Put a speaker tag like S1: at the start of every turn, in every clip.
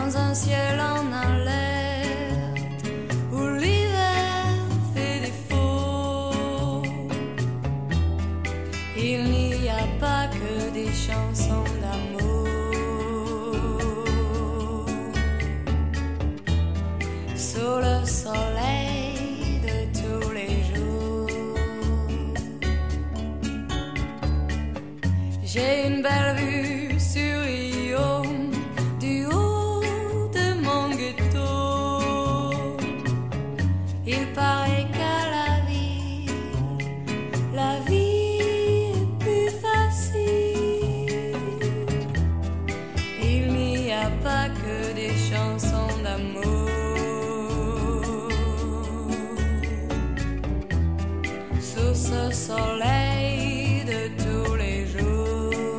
S1: dans un ciel en alerte où l'hiver fait défaut. Il n'y a pas que des chansons d'amour sous le soleil de tous les jours. J'ai une belle vue sur Rio du haut de mon ghetto. Il paraît qu'à la vie est plus facile. Il n'y a pas que des chansons d'amour sous ce soleil de tous les jours.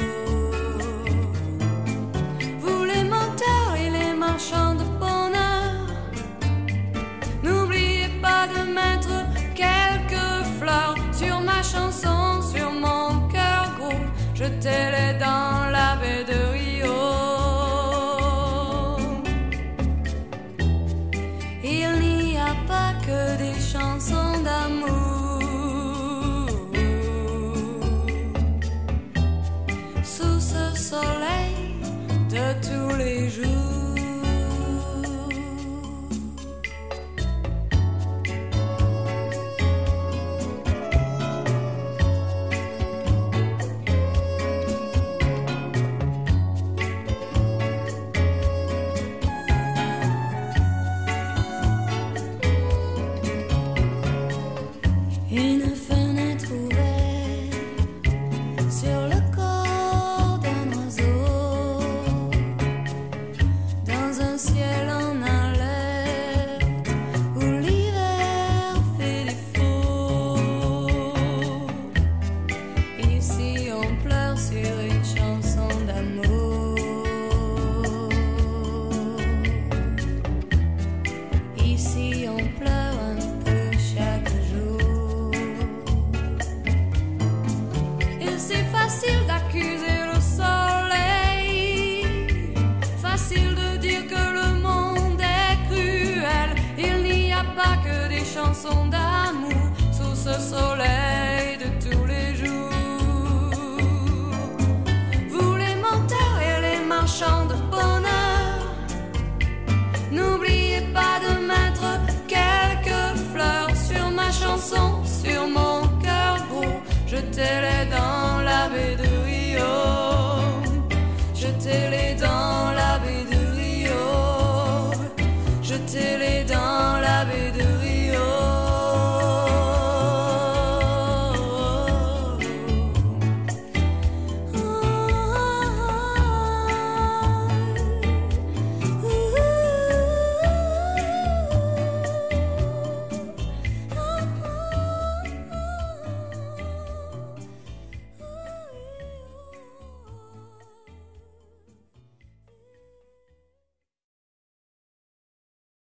S1: Vous les menteurs et les marchands de bonheur, n'oubliez pas de mettre quelques fleurs sur ma chanson, sur mon cœur gros. Jetez-les dans la baie de Rio. Il n'y a pas que des chansons d'amour sous ce soleil de tous les jours. Une fenêtre ouverte sur le corps d'un oiseau, dans un ciel en alerte où l'hiver fait défaut. Ici on pleure sur une chanson d'amour. Ici on pleure un peu chaque jour. Et c'est facile d'accuser le soleil, facile de dire que le monde est cruel. Il n'y a pas que des chansons d'amour sous ce soleil de tous les jours. Vous les menteurs et les marchands de bonheur, n'oubliez pas de mettre quelques fleurs sur ma chanson, sur mon cœur gros. Jetez-les dans la baie de